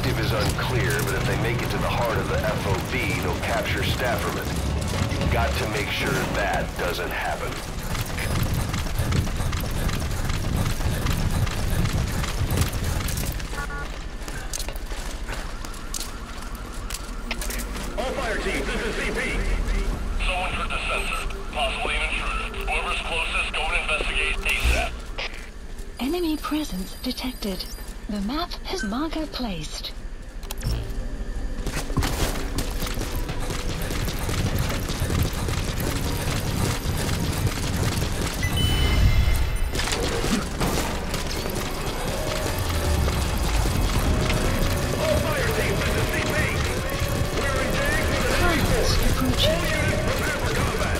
objective is unclear, but if they make it to the heart of the FOB, they'll capture Stafferman. You've got to make sure that doesn't happen. All fire teams, this is CP. Someone heard the sensor. Possibly an intruder. Whoever's closest, go and investigate ASAP. Enemy presence detected. The map has marker placed. All fire teams, this is CP. We're engaged with an enemy force. Approaching. All units prepare for combat.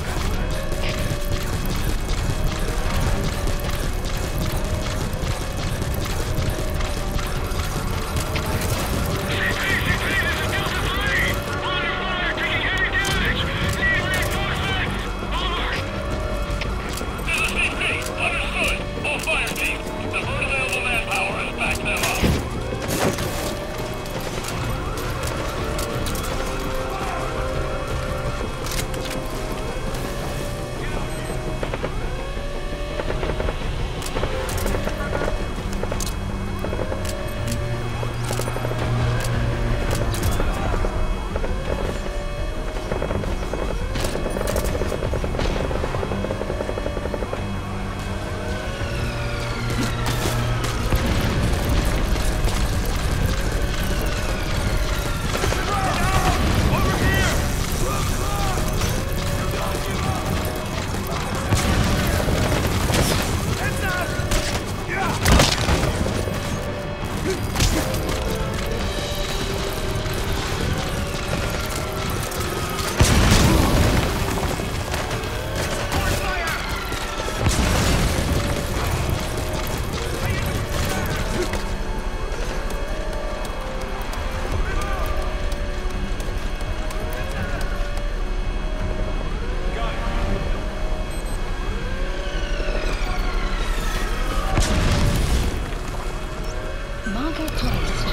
Marker placed.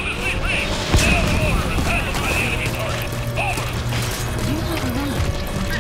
You have arrived in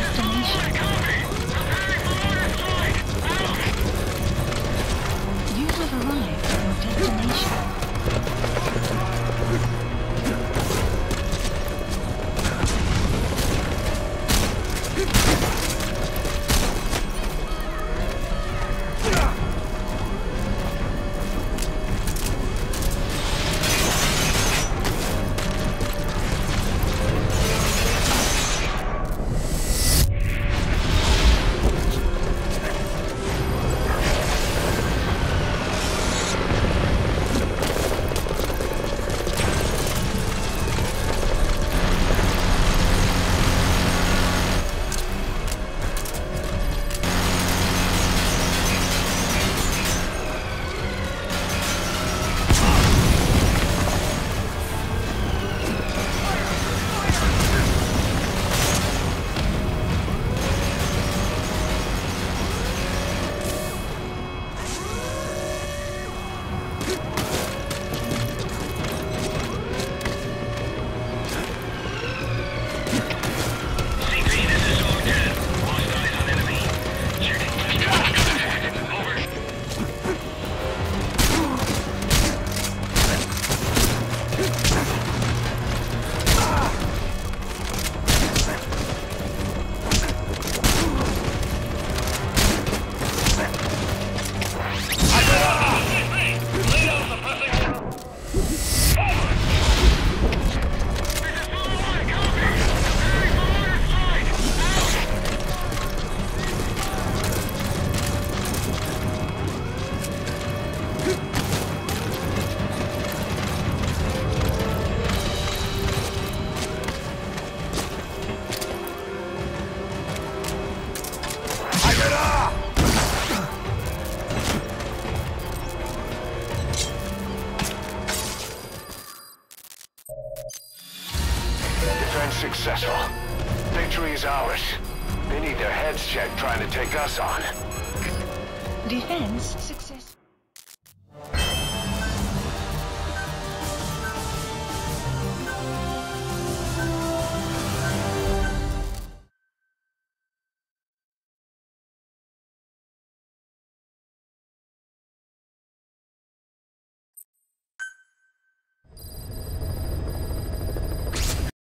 defense check trying to take us on. Defense success.